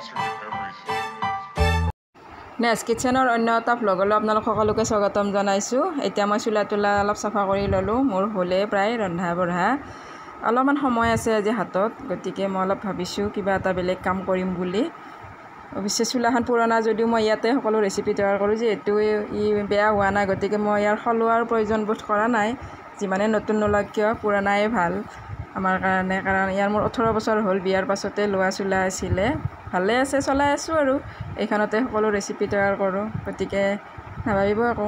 Next কিচেনৰ অন্য এটা ভ্লগলৈ আপোনালোক সকলোকে স্বাগতম জনাইছোঁ। এতিয়া মই চুলা তোলা অলপ চাফা কৰি ল'লোঁ। মোৰ হ'লে প্ৰায় ৰন্ধা বঢ়া অলপমান সময় আছে আজি হাতত, গতিকে মই অলপ ভাবিছোঁ কিবা এটা বেলেগ কাম কৰিম বুলি। অৱশ্যে চুলাখন পুৰণা যদিও মই ইয়াতে সকলো ৰেচিপি তৈয়াৰ কৰোঁ, যিহেতু ই বেয়া হোৱা নাই, গতিকে মই ইয়াৰ সলোৱাৰ প্ৰয়োজন বোধ কৰা নাই। যিমানে নতুন নলওক কিয় পুৰণাই ভাল আমাৰ কাৰণে, কাৰণ ইয়াৰ মোৰ 18 বছৰ হ'ল, বিয়াৰ পাছতে লোৱা চুলা আছিলে। ভালে আছে, চলাই আছোঁ আৰু এইখনতে সকলো ৰেচিপি তৈয়াৰ কৰোঁ, গতিকে নাভাবিব আকৌ।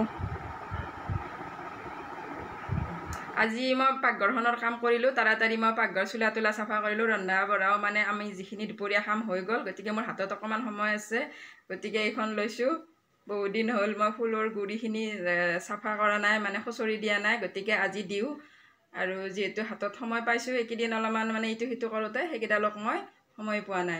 আজি মই পাকঘৰখনৰ কাম কৰিলোঁ, তাড়াতাড়ি মই পাকঘৰ চুলা তোলা চাফা কৰিলোঁ। ৰন্ধা বঢ়াও মানে আমি যিখিনি দুপৰীয়া কাম হৈ গ'ল, গতিকে মোৰ হাতত অকণমান সময় আছে, গতিকে এইখন লৈছোঁ। বহুত দিন হ'ল মই ফুলৰ গুৰিখিনি চাফা কৰা নাই, মানে খুচৰি দিয়া নাই, গতিকে আজি দিওঁ। আৰু যিহেতু হাতত সময় পাইছোঁ, এইকেইদিন অলপমান মানে ইটো সিটো কৰোঁতে সেইকেইডালক মই সময় পোৱা নাই।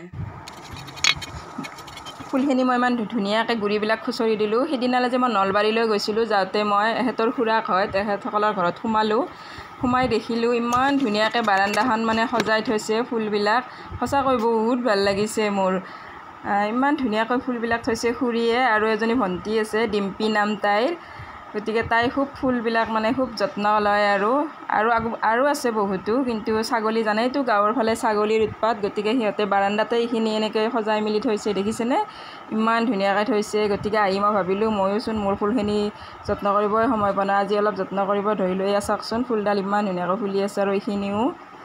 ফুলখিনি মই ইমান ধুনীয়াকৈ গুৰিবিলাক খুচৰি দিলোঁ। সিদিনালৈ যে মই নলবাৰীলৈ গৈছিলোঁ, যাওঁতে মই এখেতৰ খুৰাক হয়, তেখেতসকলৰ ঘৰত সোমালোঁ। সোমাই দেখিলোঁ ইমান ধুনীয়াকৈ বাৰান্দাখন মানে সজাই থৈছে ফুলবিলাক। সঁচাকৈ বহুত ভাল লাগিছে মোৰ, ইমান ধুনীয়াকৈ ফুলবিলাক থৈছে খুৰীয়ে। আৰু এজনী ভণ্টি আছে, ডিম্পী নাম তাইৰ, গতিকে তাই খুব ফুলবিলাক মানে খুব যত্ন লয়। আৰু আছে বহুতো, কিন্তু ছাগলী জানেইতো গাঁৱৰ ফালে ছাগলীৰ উৎপাত, গতিকে সিহঁতে বাৰান্দাতে এইখিনি এনেকৈ সজাই মেলি থৈছে, দেখিছেনে ইমান ধুনীয়াকৈ থৈছে। গতিকে আহি মই ভাবিলোঁ ময়োচোন মোৰ ফুলখিনি যত্ন কৰিবই সময় পোৱা নাই, আজি অলপ যত্ন কৰিব ধৰিলোঁ। এয়া চাওকচোন ফুলডাল ইমান ধুনীয়াকৈ ফুলি আছে, আৰু এইখিনিও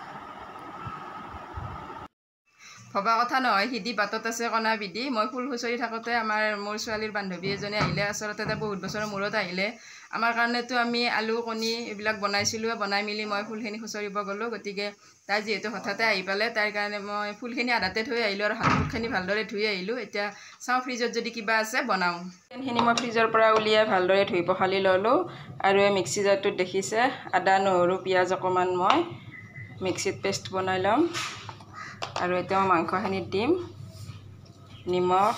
ভবা কথা নহয়, সিধি বাটত আছে কণা বিধি। মই ফুল খুচৰি থাকোঁতে মোৰ ছোৱালীৰ বান্ধৱী এজনী আহিলে, আচলতে তাই বহুত বছৰৰ মূৰত আহিলে। আমাৰ কাৰণেতো আমি আলু কণী এইবিলাক বনাইছিলোঁ, বনাই মেলি মই ফুলখিনি খুচৰিব গ'লোঁ। গতিকে তাই যিহেতু হঠাতে আহি পালে, তাইৰ কাৰণে মই ফুলখিনি আধাতে থৈ আহিলোঁ আৰু হাত মুখখিনি ভালদৰে ধুই আহিলোঁ। এতিয়া চাওঁ ফ্ৰিজত যদি কিবা আছে বনাওঁ। সেইখিনি মই ফ্ৰিজৰ পৰা উলিয়াই ভালদৰে ধুই পখালি ল'লোঁ। আৰু এই মিক্সি জাৰটোত দেখিছে আদা নহৰু পিঁয়াজ অকণমান মই মিক্সিত পেষ্ট বনাই ল'ম। আৰু এতিয়া মই মাংসখিনিত দিম নিমখ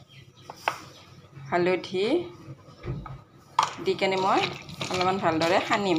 হালধি দি কেনে মই অলপমান ভালদৰে সানিম।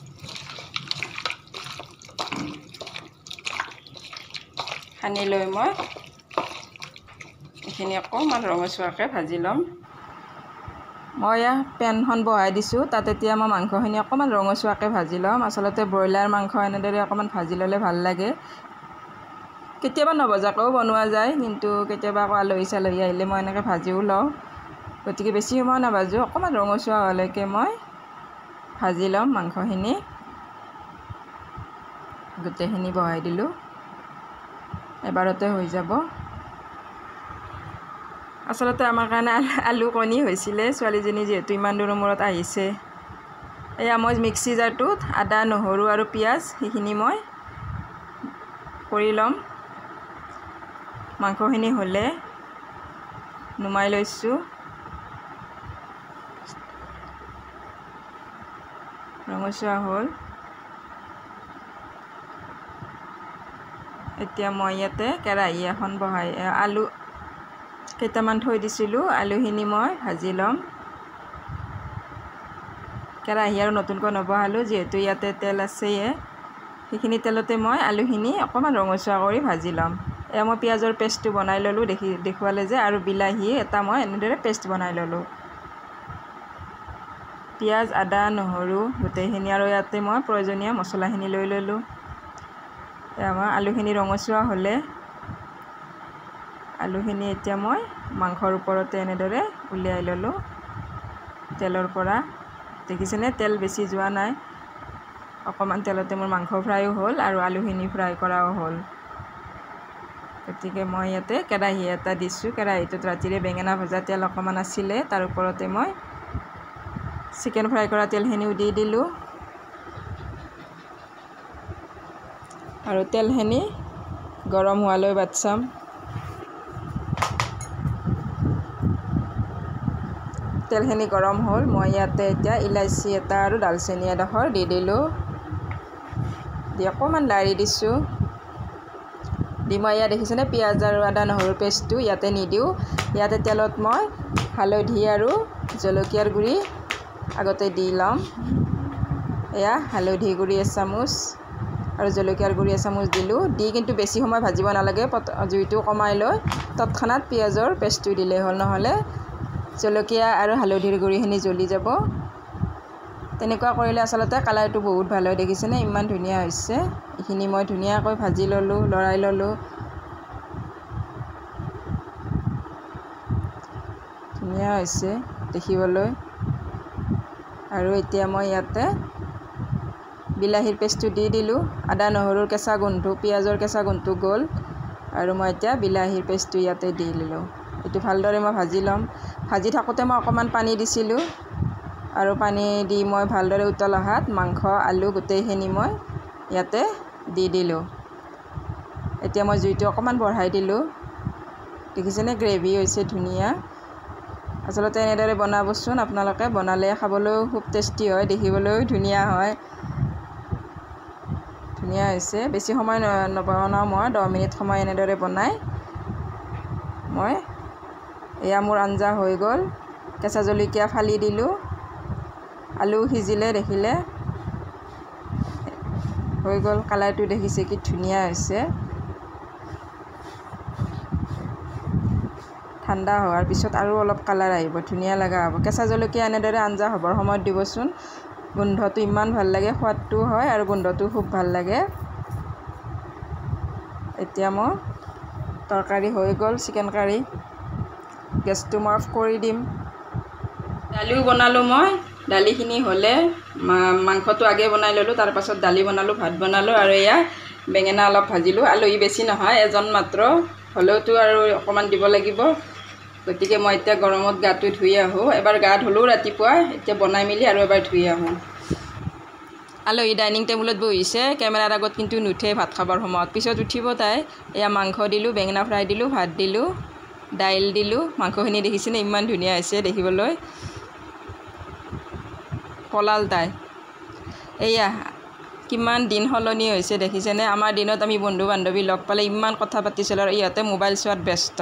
সানি লৈ মই এইখিনি অকণমান ৰঙচুৱাকৈ ভাজি ল'ম। মই পেনখন বহাই দিছোঁ, তাত এতিয়া মই মাংসখিনি অকণমান ৰঙচুৱাকৈ ভাজি ল'ম। আচলতে ব্ৰইলাৰ মাংস এনেদৰে অকণমান ভাজি ল'লে ভাল লাগে। কেতিয়াবা নভজাকৈও বনোৱা যায়, কিন্তু কেতিয়াবা আকৌ আলহী চালহী আহিলে মই এনেকৈ ভাজিও লওঁ। গতিকে বেছি সময় নাভাজোঁ, অকণমান ৰঙচুৱা হোৱালৈকে মই ভাজি ল'ম মাংসখিনি। গোটেইখিনি বহাই দিলোঁ, এবাৰতে হৈ যাব। আচলতে আমাৰ কাৰণে আলু কণী হৈছিলে, ছোৱালীজনী যিহেতু ইমান দূৰৰ মূৰত আহিছে। এয়া মই মিক্সি জাৰটোত আদা নহৰু আৰু পিঁয়াজ সেইখিনি মই কৰি ল'ম। মাংসখিনি হ'লে নুমাই লৈছোঁ। ৰঙচুৱা হ'ল। এতিয়া মই ইয়াতে কেৰাহী এখন বহাই আলু কেইটামান থৈ দিছিলোঁ, আলুখিনি মই ভাজি ল'ম। কেৰাহী আৰু নতুনকৈ নবহালোঁ, যিহেতু ইয়াতে তেল আছেয়ে। সেইখিনি তেলতে মই আলুখিনি অকণমান ৰঙচুৱা কৰি ভাজি ল'ম। এয়া মই পিঁয়াজৰ পেষ্টটো বনাই ল'লোঁ, দেখুৱালে যে, আৰু বিলাহী এটা মই এনেদৰে পেষ্ট বনাই ল'লোঁ। পিঁয়াজ আদা নহৰু গোটেইখিনি, আৰু ইয়াতে মই প্ৰয়োজনীয় মছলাখিনি লৈ ল'লোঁ। এয়া মই আলুখিনি ৰঙচুৱা হ'লে আলুখিনি এতিয়া মই মাংসৰ ওপৰতে এনেদৰে উলিয়াই ল'লোঁ তেলৰ পৰা। দেখিছেনে তেল বেছি যোৱা নাই, অকণমান তেলতে মোৰ মাংস ফ্ৰাইও হ'ল আৰু আলুখিনি ফ্ৰাই কৰাও হ'ল। গতিকে মই ইয়াতে কেৰাহী এটা দিছোঁ, কেৰাহীটোত ৰাতিৰে বেঙেনা ভজা তেল অকণমান আছিলে, তাৰ ওপৰতে মই চিকেন ফ্ৰাই কৰা তেলখিনিও দি দিলোঁ। আৰু তেলখিনি গৰম হোৱালৈ বাট চাম। তেলখিনি গৰম হ'ল, মই ইয়াতে এতিয়া ইলাচি এটা আৰু ডালচেনি এডোখৰ দি দিলোঁ। দি অকণমান লাৰি দিছোঁ। দি মই ইয়াত দেখিছেনে পিঁয়াজ আৰু আদা নহৰুৰ পেষ্টটো ইয়াতে নিদিওঁ। ইয়াতে তেলত মই হালধি আৰু জলকীয়াৰ গুড়ি আগতে দি ল'ম। এয়া হালধি গুড়ি এচামুচ, আৰু জলকীয়াৰ গুড়ি এচামুচ দিলোঁ। দি কিন্তু বেছি সময় ভাজিব নালাগে, জুইটো কমাই লৈ তৎক্ষণাত পিঁয়াজৰ পেষ্টটো দিলেই হ'ল, নহ'লে জলকীয়া আৰু হালধিৰ গুড়িখিনি জ্বলি যাব। তেনেকুৱা কৰিলে আচলতে কালাৰটো বহুত ভাল হয়, দেখিছেনে ইমান ধুনীয়া হৈছে। এইখিনি মই ধুনীয়াকৈ ভাজি ল'লোঁ, লৰাই ল'লোঁ। ধুনীয়া হৈছে দেখিবলৈ। আৰু এতিয়া মই ইয়াতে বিলাহীৰ পেষ্টটো দি দিলোঁ। আদা নহৰুৰ কেঁচা গোন্ধ, পিঁয়াজৰ কেঁচা গোন্ধটো গ'ল আৰু মই এতিয়া বিলাহীৰ পেষ্টটো ইয়াতে দি দিলোঁ। এইটো ভালদৰে মই ভাজি ল'ম। ভাজি থাকোঁতে মই অকণমান পানী দিছিলোঁ আৰু পানী দি মই ভালদৰে উতল অহাত মাংস আলু গোটেইখিনি মই ইয়াতে দি দিলোঁ। এতিয়া মই জুইটো অকণমান বঢ়াই দিলোঁ। দেখিছেনে গ্ৰেভি হৈছে ধুনীয়া। আচলতে এনেদৰে বনাবচোন আপোনালোকে, বনালে খাবলৈও খুব টেষ্টি হয়, দেখিবলৈও ধুনীয়া হয়। ধুনীয়া হৈছে। বেছি সময় নবনাওঁ মই, 10 মিনিট সময় এনেদৰে বনাই মই এয়া মোৰ আঞ্জা হৈ গ'ল। কেঁচা জলকীয়া ফালি দিলোঁ। আলু সিজিলে দেখিলে হৈ গ'ল। কালাৰটো দেখিছে কি ধুনীয়া হৈছে। ঠাণ্ডা হোৱাৰ পিছত আৰু অলপ কালাৰ আহিব, ধুনীয়া লগা হ'ব। কেঁচা জলকীয়া এনেদৰে আঞ্জা হ'বৰ সময়ত দিবচোন, গোন্ধটো ইমান ভাল লাগে, সোৱাদটো হয় আৰু গোন্ধটো খুব ভাল লাগে। এতিয়া মোৰ তৰকাৰী হৈ গ'ল, চিকেন কাৰী। গেছটো মই অফ কৰি দিম। দালিও বনালোঁ মই। দালিখিনি হ'লে মাংসটো আগে বনাই ল'লোঁ, তাৰপাছত দালি বনালোঁ, ভাত বনালোঁ আৰু এয়া বেঙেনা অলপ ভাজিলোঁ। আলহী বেছি নহয়, এজন মাত্ৰ, হ'লেওতো আৰু অকণমান দিব লাগিব। গতিকে মই এতিয়া গৰমত গাটো ধুই আহোঁ। এবাৰ গা ধুলোঁ ৰাতিপুৱা, এতিয়া বনাই মেলি আৰু এবাৰ ধুই আহোঁ। আলহী ডাইনিং টেবুলত বহিছে, কেমেৰাৰ আগত কিন্তু নুঠে ভাত খাবৰ সময়ত, পিছত উঠিব তাই। এয়া মাংস দিলোঁ, বেঙেনা ফ্ৰাই দিলোঁ, ভাত দিলোঁ, দাইল দিলোঁ। মাংসখিনি দেখিছেনে ইমান ধুনীয়া হৈছে দেখিবলৈ। পলাল তাই। এয়া কিমান দিন সলনি হৈছে দেখিছেনে। আমাৰ দিনত আমি বন্ধু বান্ধৱী লগ পালে ইমান কথা পাতিছিলোঁ আৰু ইহঁতে মোবাইল চোৱাত ব্যস্ত।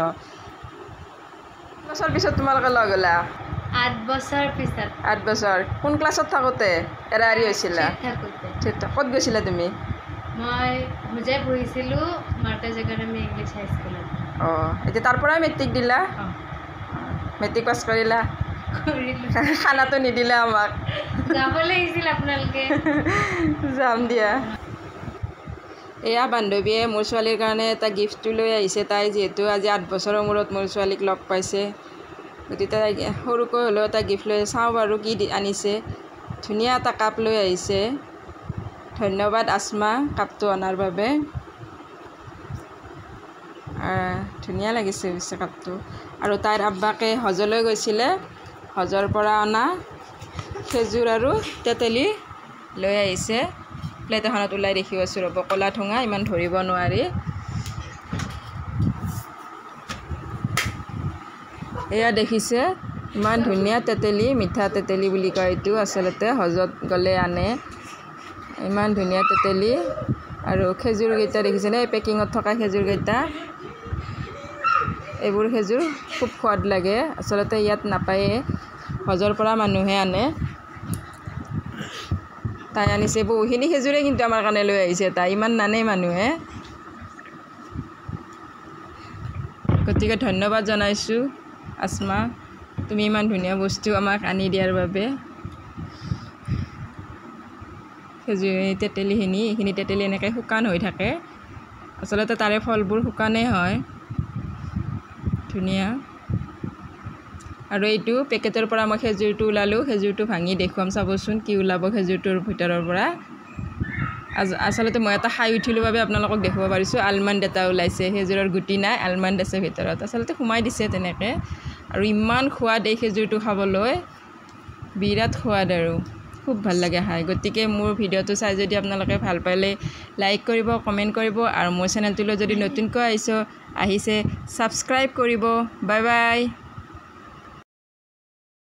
বছৰ পিছত তোমালোকে লগ হ'লা? 8 বছৰ পিছত। 8 বছৰ। কোন ক্লাছত থাকোঁতে এৰা এৰি হৈছিলা? ক'ত গৈছিলা তুমি? মই হোজাই পঢ়িছিলোঁ, মাৰ্টাজ একাডেমী ইংলিছ হাইস্কুলত। অঁ, এতিয়া তাৰ পৰাই মেট্ৰিক দিলা? মেট্ৰিক পাছ কৰিলা? খানাটো নিদিলা আমাক। যাব লাগিছিল আপোনালোকে। যাম দিয়া। এয়া বান্ধৱীয়ে মোৰ ছোৱালীৰ কাৰণে এটা গিফ্টটো লৈ আহিছে। তাই যিহেতু আজি 8 বছৰৰ মূৰত মোৰ ছোৱালীক লগ পাইছে, গতিকে তাই সৰুকৈ হ'লেও এটা গিফ্ট লৈ চাওঁ বাৰু কি আনিছে। ধুনীয়া এটা কাপ লৈ আহিছে। ধন্যবাদ আসমা কাপটো অনাৰ বাবে। ধুনীয়া লাগিছে পিছে কাপটো। আৰু তাইৰ আব্বাকে হজলৈ গৈছিলে, হজৰ পৰা অনা খেজুৰ আৰু তেতেলী লৈ আহিছে। প্লেট এখনত ওলাই দেখি আছোঁ ৰ'ব, ক'লা ঠোঙা, ইমান ধৰিব নোৱাৰি। এয়া দেখিছে ইমান ধুনীয়া তেতেলী, মিঠা তেতেলী বুলি কয় এইটো, আচলতে হজত গ'লে আনে। ইমান ধুনীয়া তেতেলী আৰু খেজুৰকেইটা দেখিছেনে, এই পেকিঙত থকা খেজুৰকেইটা। এইবোৰ খেজুৰ খুব সোৱাদ লাগে, আচলতে ইয়াত নাপায়েই, হজৰ পৰা মানুহে আনে। তাই আনিছে বহুখিনি খেজুৰে, কিন্তু আমাৰ কাৰণে লৈ আহিছে তাই, ইমান নানে মানুহে। গতিকে ধন্যবাদ জনাইছোঁ আসমা, তুমি ইমান ধুনীয়া বস্তু আমাক আনি দিয়াৰ বাবে। খেজুৰ তেতেলীখিনি, এইখিনি তেতেলী এনেকৈ শুকান হৈ থাকে, আচলতে তাৰে ফলবোৰ শুকানেই হয়। ধুনীয়া। আৰু এইটো পেকেটৰ পৰা মই খেজুৰটো ওলালোঁ, খেজুৰটো ভাঙি দেখুৱাম, চাবচোন কি ওলাব খেজুৰটোৰ ভিতৰৰ পৰা। আচলতে মই এটা খাই উঠিলোঁ বাবে আপোনালোকক দেখুৱাব পাৰিছোঁ। আলমণ্ড এটা ওলাইছে, খেজুৰৰ গুটি নাই, আলমণ্ড আছে ভিতৰত, আচলতে সোমাই দিছে তেনেকৈ। আৰু ইমান সোৱাদ এই খেজুৰটো খাবলৈ, বিৰাট সোৱাদ আৰু খুব ভাল লাগে খাই। গতিকে মোৰ ভিডিঅ'টো চাই যদি আপোনালোকে ভাল পালে লাইক কৰিব, কমেণ্ট কৰিব আৰু মোৰ চেনেলটোলৈ যদি নতুনকৈ আহিছে ছাবস্ক্ৰাইব কৰিব। Bye bye.